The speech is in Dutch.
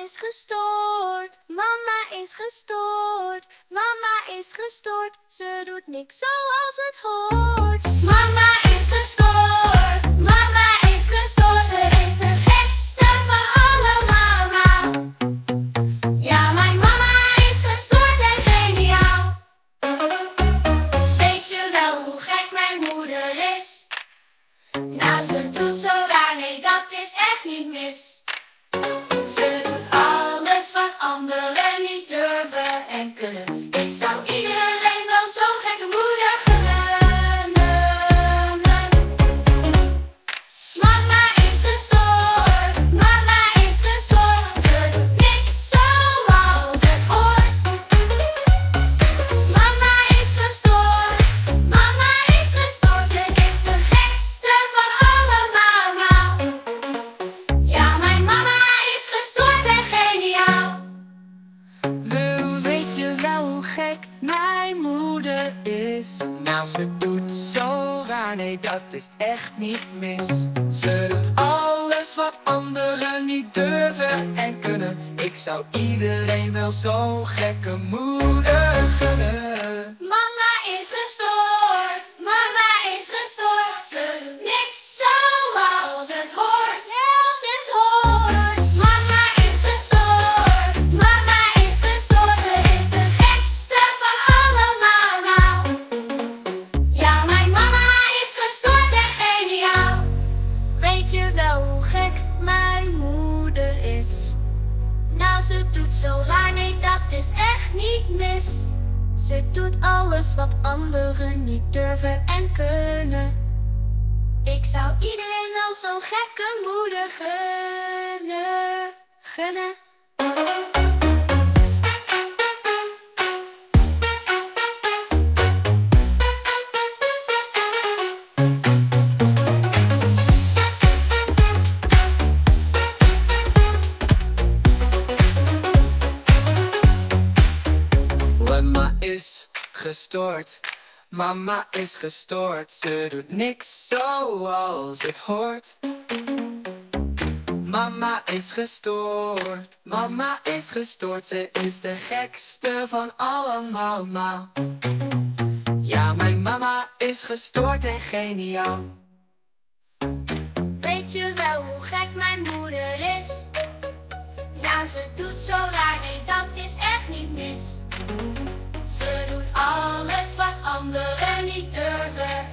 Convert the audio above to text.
is gestoord. Mama is gestoord. Mama is gestoord. Ze doet niks zoals het hoort. Mama is gestoord. Mama is gestoord. Ze is de gekste van allemaal. Ja, mijn mama is gestoord en geniaal. Weet je wel hoe gek mijn moeder is? Nou, ze doet zo raar, nee, dat is echt niet mis. Ze doet alles wat anderen niet durven en kunnen. Ik zou iedereen wel zo'n gekke moeder gunnen. Mama is gestoord, mama is gestoord. Ze doet niks zoals het hoort. Mama is gestoord, mama is gestoord. Ze is de gekste van allemaal. Ja, mijn mama is gestoord en geniaal. Weet je wel hoe gek mijn moeder is? Nou, ze doet zo raar, nee, dat is echt niet mis. Ze doet alles wat anderen niet durven en kunnen. Ik zou iedereen wel zo'n gekke moeder gunnen. Mama is gestoord, mama is gestoord. Ze doet niks zoals het hoort, als het hoort. Mama is gestoord, mama is gestoord. Ze is de gekste van allemaal. Ja, mijn mama is gestoord en geniaal. Weet je wel hoe gek mijn moeder is? Nou, ze doet zo raar, nee, dat is echt niet mis. Ze doet alles wat anderen niet durven en kunnen. Ik zou iedereen wel zo'n gekke moeder gunnen. Mama is gestoord, mama is gestoord. Ze doet niks zoals het hoort. Mama is gestoord, mama is gestoord. Ze is de gekste van allemaal. Ja, mijn mama is gestoord en geniaal. Weet je wel hoe gek mijn moeder is? Nou, ze doet zo raar, nee, dat is echt niet mis. Ze doet alles wat anderen niet durven